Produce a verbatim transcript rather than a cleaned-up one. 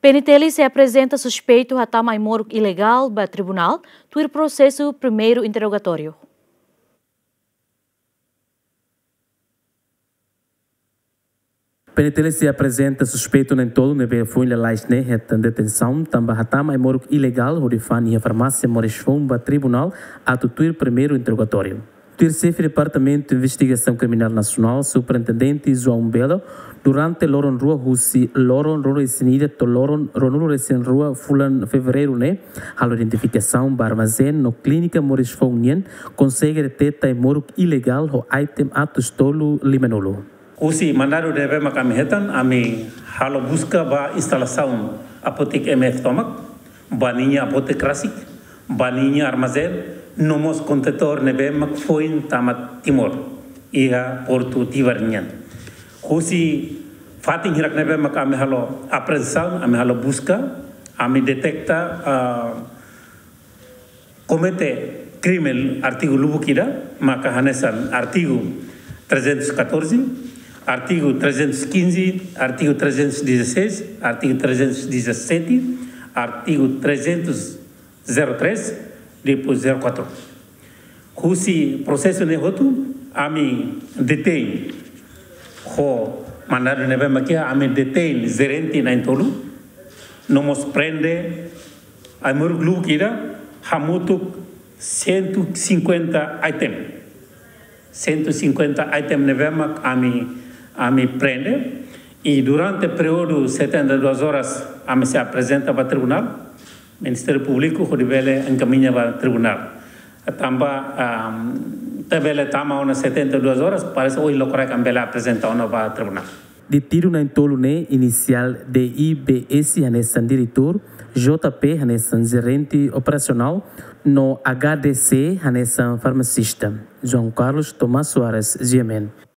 P N T L se apresenta suspeito de tamai moro ilegal para tribunal, tuir processo primeiro interrogatório. P N T L se apresenta suspeito nem todo nebe foi la laisne hetan detenção também hatama moro ilegal onde fan e a farmácia moris fom para tribunal a tuir primeiro interrogatório. Terceiro Departamento de Investigação Criminal Nacional, Superintendente João Belo, durante Loron Rua Russi, Loron Rua Resinida, to Loron Ronuro Resin Rua Fulan Fevereiro, né? A identificação para armazém no Clínica Moris Fonien, consegue detectar e moro ilegal o item atos tolo limanolo. Usi mandaram deve makami hetan, ami halo busca ba instalação apotek M F Tomac, baninha apotek Rasik, baninha armazém, nomos contentor nebe mak foi tamat Timor, ia Porto Tivarnian. Usi fatin hirak nebe mak ami halo apreensão, ami halo busca, ami detecta uh, comete crime artigo lubukida, maka hanesan artigo trezentos e quatorze, artigo trezentos e quinze, artigo trezentos e dezesseis, artigo trezentos e dezessete, artigo trezentos e três, depois zero quatro. Husi processo ne hotu, ami detém, ho mandado nebe makia, ami detém gerente na intolu, nomos prende, a murglu kira, hamutuk cento e cinquenta item, cento e cinquenta item nebe mak ami ami prende, e durante o período de setenta e duas horas, ami se apresenta para o tribunal. Ministério Público revela encaminha para o tribunal. Tamba um, tabela tama uma setenta e duas horas, parece hoje lo correto ambela apresenta uma para o tribunal. Detido na intolo ne inicial de I B S hanesan diretor, J P hanesan gerente operacional, no H D C hanesan farmacista. João Carlos Tomás Soares, G M N.